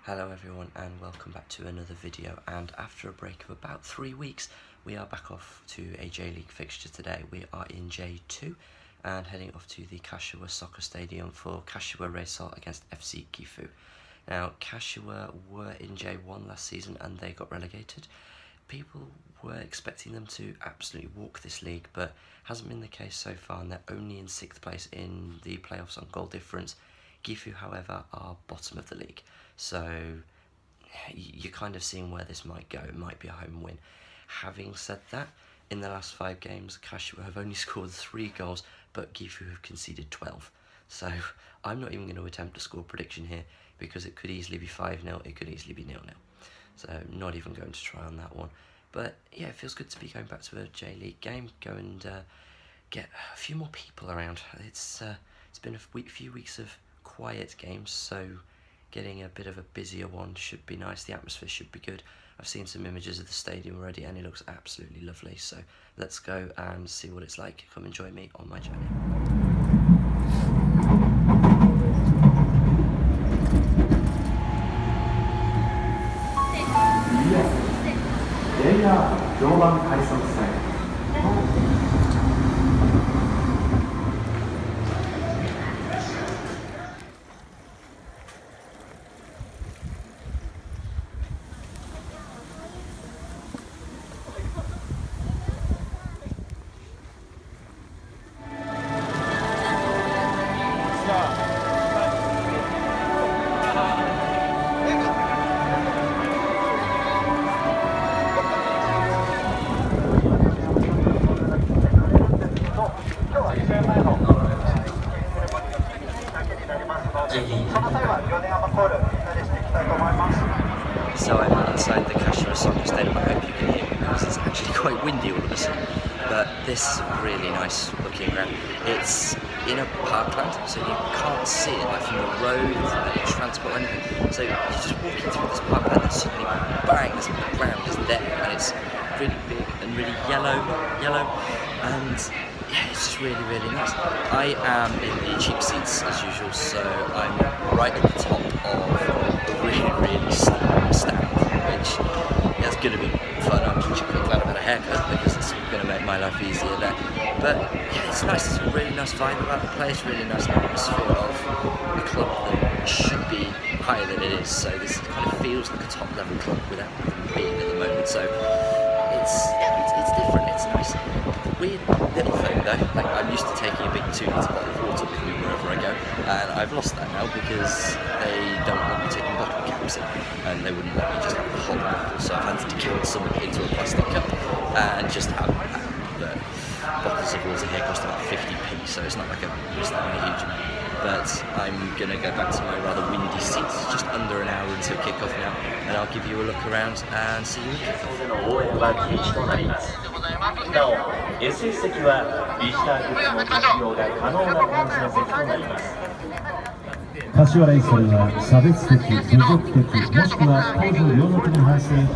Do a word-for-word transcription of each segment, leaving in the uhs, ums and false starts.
Hello everyone and welcome back to another video, and after a break of about three weeks we are back off to a J-League fixture today. We are in J two and heading off to the Kashiwa Soccer Stadium for Kashiwa Reysol against F C Gifu. Now Kashiwa were in J one last season and they got relegated. People were expecting them to absolutely walk this league, but hasn't been the case so far, and they're only in sixth place in the playoffs on goal difference. Gifu, however, are bottom of the league, so you're kind of seeing where this might go. It might be a home win. Having said that, in the last five games, Kashiwa have only scored three goals, but Gifu have conceded twelve. So I'm not even going to attempt a score prediction here, because it could easily be five nil, it could easily be nil nil. So not even going to try on that one. But yeah, it feels good to be going back to a J-League game, go and uh, get a few more people around. It's uh, it's been a week, few weeks of quiet games, so getting a bit of a busier one should be nice. The atmosphere should be good. I've seen some images of the stadium already and it looks absolutely lovely, so let's go and see what it's like. Come and join me on my journey. So I'm inside the Kashiwa Soccer Stadium. I hope you can hear me because it's actually quite windy all of a sudden. But this is a really nice looking ground. It's in a parkland, so you can't see it like from the road, from any transport or anything. So you're just walking through this parkland and suddenly bang, this ground is there, and it's really big and really yellow, yellow, and yeah, it's just really, really nice. I am in the cheap seats as usual, so I'm right at the top of a really, really steep stand, which yeah, it's going to be fun. I'm actually quite glad I've had a haircut because it's going to make my life easier there. But yeah, it's nice. There's a really nice vibe about the place, really nice atmosphere of a club that should be higher than it is. So this kind of feels like a top level club without even being at the moment. So it's yeah, it's, it's different. It's nice. Weird little thing though, like I'm used to taking a big two litre bottle of water with me wherever I go, and I've lost that now because they don't want me taking bottle caps in, and they wouldn't let me just have the whole bottle, so I've had to decant some into a plastic cup and just have the bottles of water here cost about fifty p, so it's not like a, it's not a huge amount. But I'm going to go back to my rather windy seats, just under an hour until kick-off now, and I'll give you a look around and see you at kick-off. なお、エスエス 席はビジターグッズの活用が可能な感じの席となります。 柏レイソルは差別的、侮辱的、もしくは公序良俗に反する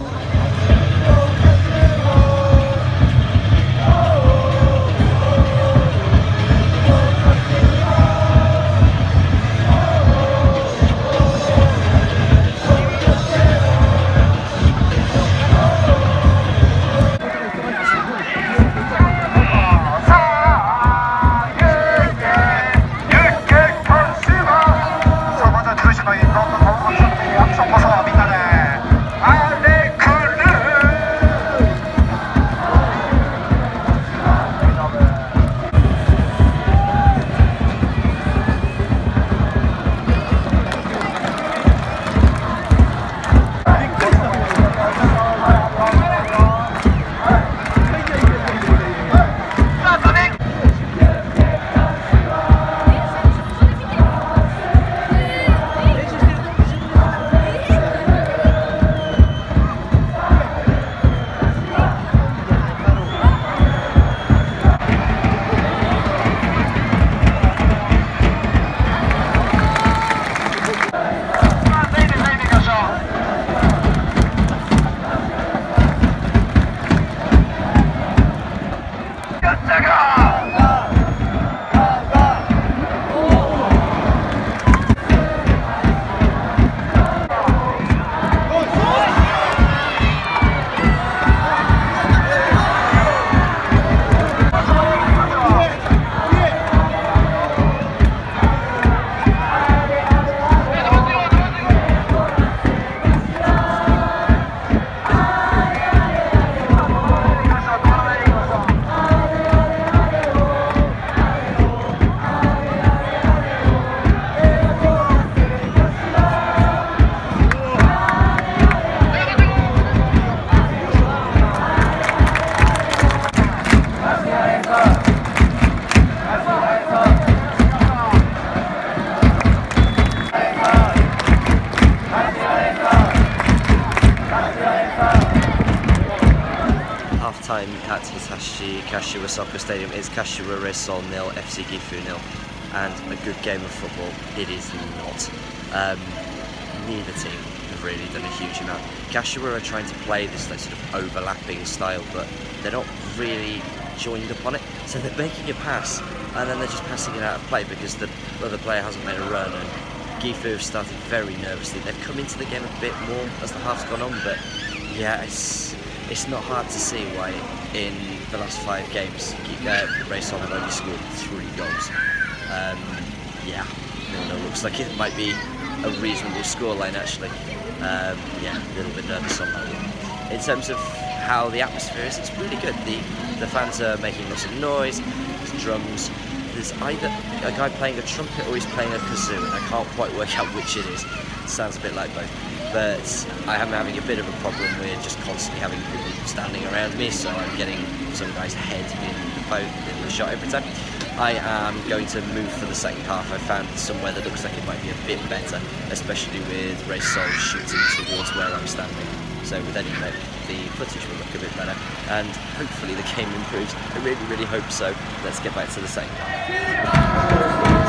そのじゃ住所の一本の投稿するというアクションこそみんなであれくる at Hitachi Kashiwa Soccer Stadium. It's Kashiwa Reysol nil, F C Gifu nil, and a good game of football it is not. Um, neither team have really done a huge amount. Kashiwa are trying to play this like, sort of overlapping style, but they're not really joined upon it. So they're making a pass, and then they're just passing it out of play because the other player hasn't made a run, and Gifu have started very nervously. They've come into the game a bit more as the half's gone on, but yeah, it's it's not hard to see why in the last five games uh, Reysol have only scored three goals. Um, yeah, no, no, looks like it might be a reasonable scoreline actually. Um, yeah, a little bit nervous on that one. In terms of how the atmosphere is, it's really good. The the fans are making lots of noise, there's drums. There's either a guy playing a trumpet or he's playing a kazoo, and I can't quite work out which it is. It sounds a bit like both. But I am having a bit of a problem with just constantly having people standing around me, so I'm getting some guy's head in the phone, in the shot every time. I am going to move for the second half. I found somewhere that looks like it might be a bit better, especially with Reysol shooting towards where I'm standing. So with any luck, the footage will look a bit better, and hopefully the game improves. I really, really hope so. Let's get back to the second half.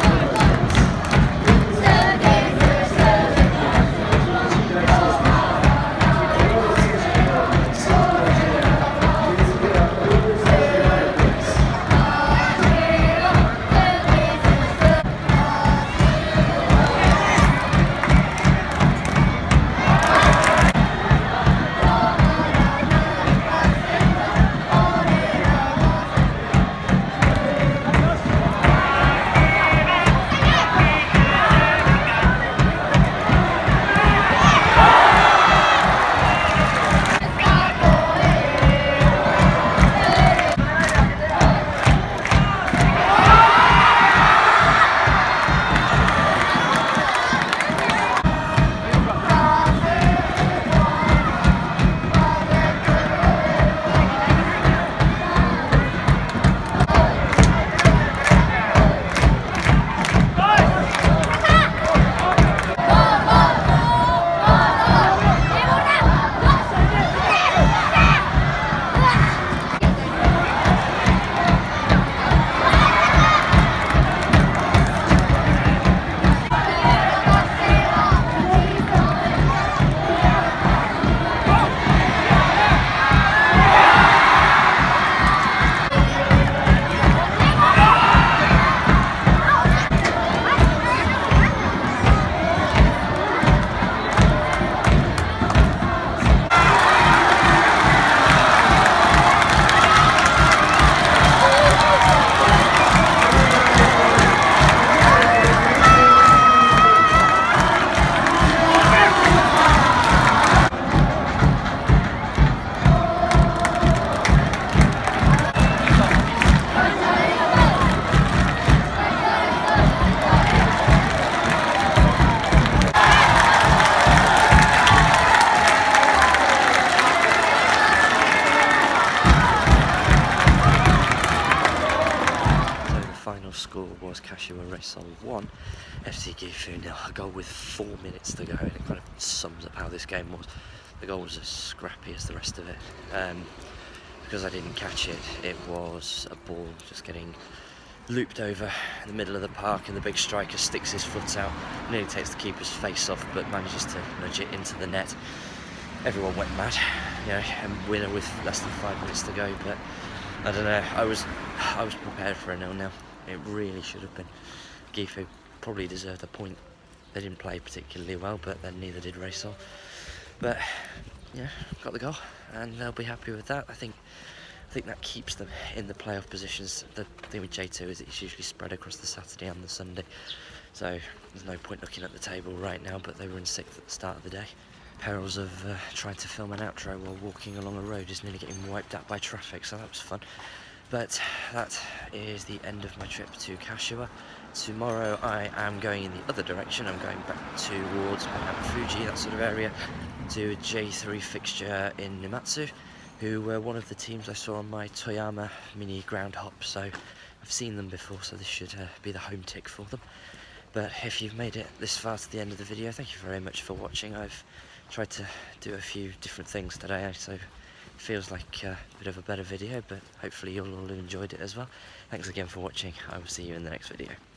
Score was Kashiwa Reysol one, F C Gifu nil. A goal with four minutes to go, and it kind of sums up how this game was. The goal was as scrappy as the rest of it. Um, because I didn't catch it, it was a ball just getting looped over in the middle of the park, and the big striker sticks his foot out, nearly takes the keeper's face off, but manages to nudge it into the net. Everyone went mad, you know, and winner with less than five minutes to go. But I don't know. I was, I was prepared for a nil-nil. It really should have been. Gifu probably deserved a point. They didn't play particularly well, but then neither did Reysol. But yeah, got the goal, and they'll be happy with that. I think. I think that keeps them in the playoff positions. The thing with J two is it's usually spread across the Saturday and the Sunday, so there's no point looking at the table right now. But they were in sixth at the start of the day. Perils of uh, trying to film an outro while walking along a road is nearly getting wiped out by traffic, so that was fun. But that is the end of my trip to Kashiwa. Tomorrow I am going in the other direction. I'm going back towards Mount Fuji, that sort of area, to a J three fixture in Numatsu, who were one of the teams I saw on my Toyama mini ground hop. So I've seen them before, so this should uh, be the home tick for them. But if you've made it this far to the end of the video, thank you very much for watching. I've tried to do a few different things today, so feels like a bit of a better video, but hopefully you'll all have enjoyed it as well. Thanks again for watching. I will see you in the next video.